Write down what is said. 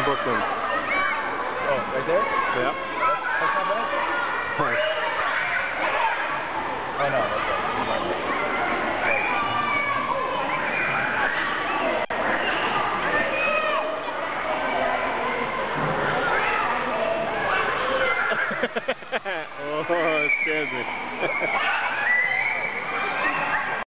Brooklyn. Oh, right there? Yeah. That's not bad? Oh, no, that's right. Oh, it scares me.